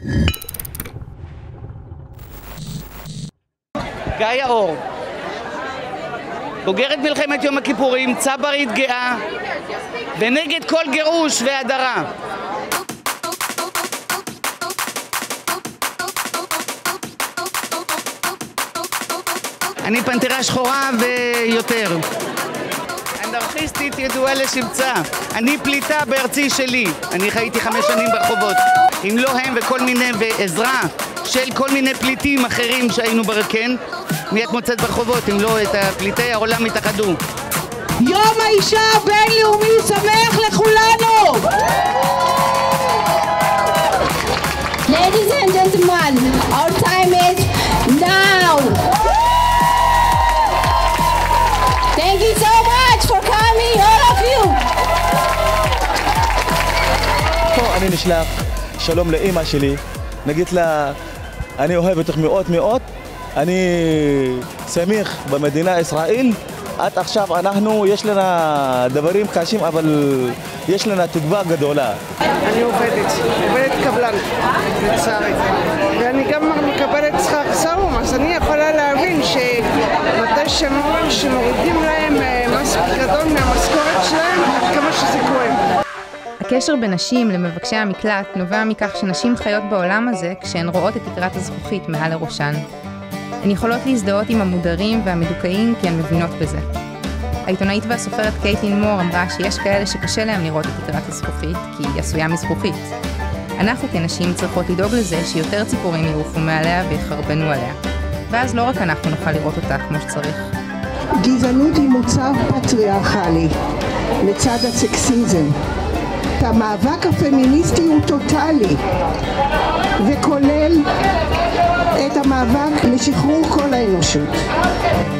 גיא האור, בוגרת מלחמת יום הכיפורים, צברית גאה ונגד כל גירוש והדרה. אני פנתרה שחורה ויותר. אנרכיסטית ידועה לשמצה. אני פליטה בארצי שלי. אני חייתי 5 שנים ברחובות. אם לא הם וכל מיני, ועזרה של כל מיני פליטים אחרים שהיינו ברקן, מי את מוצאת ברחובות? אם לא את הפליטי העולם התאחדו. יום האישה הבינלאומי שמח לכולנו! Ladies and gentlemen, our time is now! Thank you so much for coming, all of you! פה אני נשלח שלום לאמא שלי, נגיד לה, אני אוהב אותך מאוד מאוד, אני שמח במדינה ישראל, עד עכשיו יש לנו דברים קשים, אבל יש לנו תקווה גדולה. אני עובדת קבלן, לצערי, ואני גם מקבלת שכר סאום, אז אני יכולה להבין שמתי שמורידים להם מס פיקדון מהמשכורת שלהם, עד כמה שזה כואב. הקשר בין נשים למבקשי המקלט נובע מכך שנשים חיות בעולם הזה כשהן רואות את תקרת הזכוכית מעל לראשן. הן יכולות להזדהות עם המודרים והמדוכאים כי הן מבינות בזה. העיתונאית והסופרת קייטלין מור אמרה שיש כאלה שקשה להם לראות את תקרת הזכוכית כי היא עשויה מזכוכית. אנחנו כנשים צריכות לדאוג לזה שיותר ציפורים יעופו מעליה ויחרבנו עליה. ואז לא רק אנחנו נוכל לראות אותה כמו שצריך. גזענות היא מוצר פטריארכלי לצד הסקסיזם. המאבק הפמיניסטי הוא טוטלי וכולל את המאבק לשחרור כל האנושות.